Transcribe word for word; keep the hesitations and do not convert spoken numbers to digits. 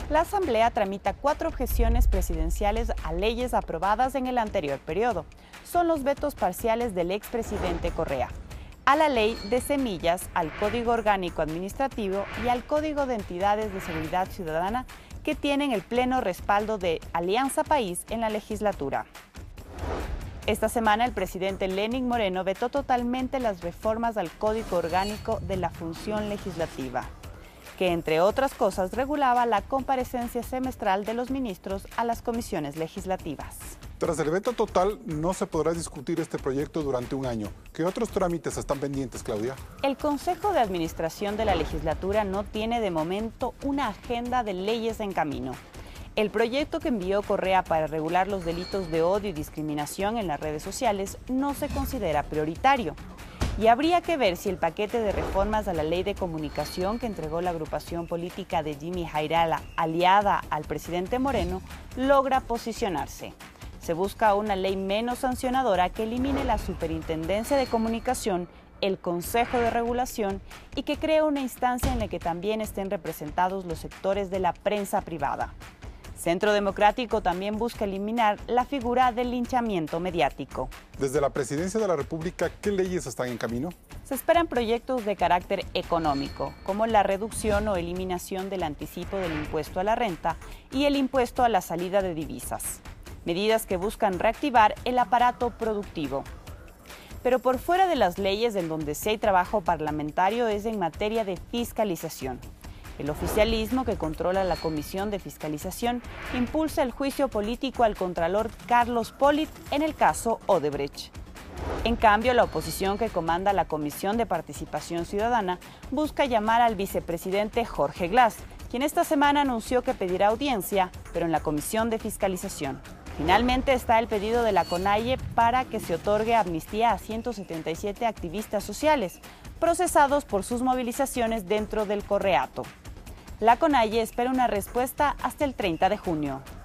La Asamblea tramita cuatro objeciones presidenciales a leyes aprobadas en el anterior periodo. Son los vetos parciales del expresidente Correa a la Ley de Semillas, al Código Orgánico Administrativo y al Código de Entidades de Seguridad Ciudadana, que tienen el pleno respaldo de Alianza País en la legislatura. Esta semana el presidente Lenín Moreno vetó totalmente las reformas al Código Orgánico de la Función Legislativa, que entre otras cosas regulaba la comparecencia semestral de los ministros a las comisiones legislativas. Tras el veto total, no se podrá discutir este proyecto durante un año. ¿Qué otros trámites están pendientes, Claudia? El Consejo de Administración de la legislatura no tiene de momento una agenda de leyes en camino. El proyecto que envió Correa para regular los delitos de odio y discriminación en las redes sociales no se considera prioritario. Y habría que ver si el paquete de reformas a la Ley de Comunicación que entregó la agrupación política de Jimmy Jairala, aliada al presidente Moreno, logra posicionarse. Se busca una ley menos sancionadora que elimine la Superintendencia de Comunicación, el Consejo de Regulación y que cree una instancia en la que también estén representados los sectores de la prensa privada. Centro Democrático también busca eliminar la figura del linchamiento mediático. Desde la Presidencia de la República, ¿qué leyes están en camino? Se esperan proyectos de carácter económico, como la reducción o eliminación del anticipo del impuesto a la renta y el impuesto a la salida de divisas. Medidas que buscan reactivar el aparato productivo. Pero por fuera de las leyes en donde sí hay trabajo parlamentario es en materia de fiscalización. El oficialismo, que controla la Comisión de Fiscalización, impulsa el juicio político al contralor Carlos Polit en el caso Odebrecht. En cambio, la oposición, que comanda la Comisión de Participación Ciudadana, busca llamar al vicepresidente Jorge Glass, quien esta semana anunció que pedirá audiencia, pero en la Comisión de Fiscalización. Finalmente está el pedido de la CONAIE para que se otorgue amnistía a ciento setenta y siete activistas sociales, procesados por sus movilizaciones dentro del Correato. La CONAIE espera una respuesta hasta el treinta de junio.